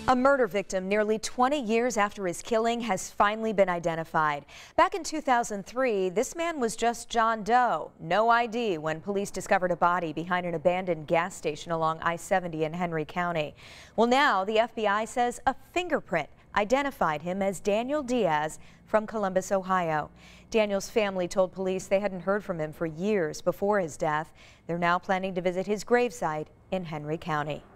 A murder victim nearly 20 years after his killing has finally been identified. Back in 2003, this man was just John Doe. No ID when police discovered a body behind an abandoned gas station along I-70 in Henry County. Well, now the FBI says a fingerprint identified him as Daniel Diaz from Columbus, Ohio. Daniel's family told police they hadn't heard from him for years before his death. They're now planning to visit his gravesite in Henry County.